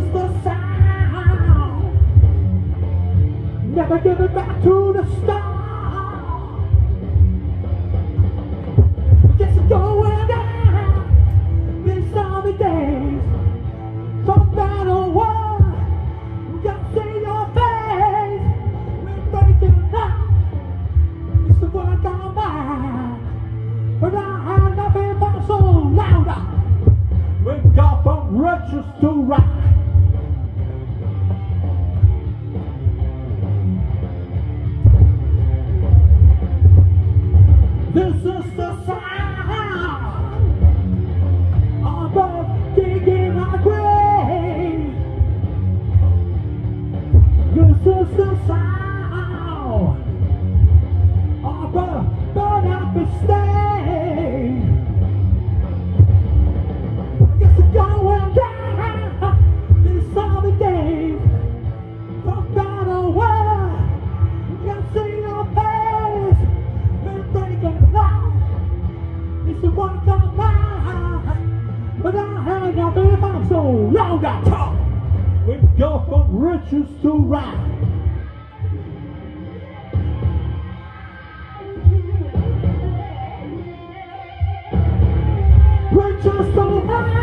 is the sound. Never give it back to the start. Just going down these sunny days. From battle war, just see your face. We're breaking up. It's the work on mine. But I have nothing but so louder. We've got from riches to right. This is the sound of a digging our grave. This is the sound of a burn up estate. Yes, it's going down these sunny days. From battle war, you can see your face. We're breaking up. It's the one of mine. But I had nothing if I'm so long I talk. We go from riches to right. Riches to right.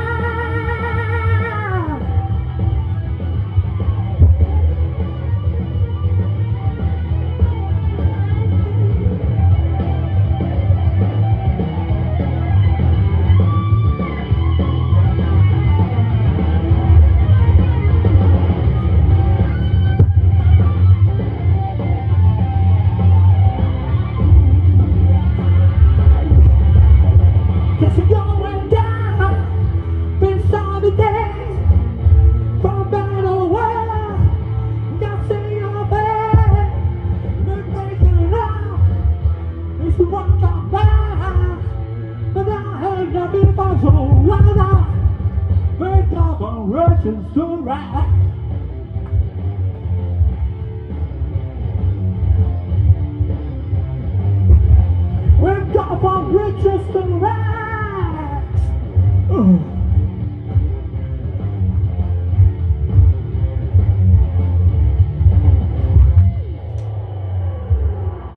Riches to right. We've got from riches to